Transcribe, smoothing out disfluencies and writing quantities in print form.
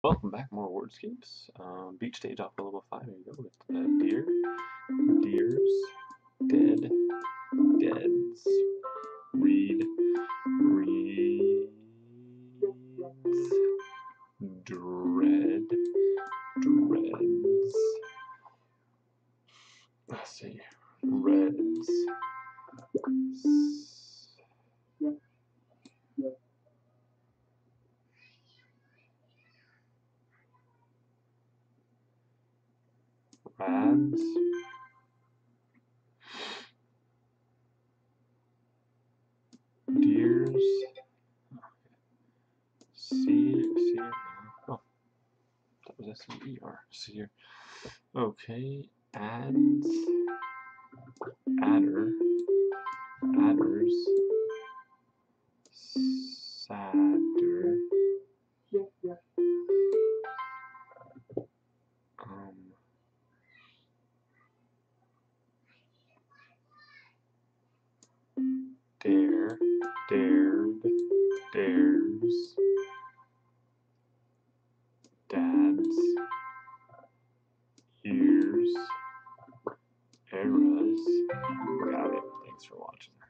Welcome back, more Wordscapes. Beach stage off of level 5. Here you go with deer, deers, dead, deads, read, reads, dread, dreads. Let's see, reds, rads, deers, seer, oh, that was S-E-E-R, seer. Okay, ads, adder, adders, sadder, dare, dared, dares, dads, ears, eras. Got it. Thanks for watching.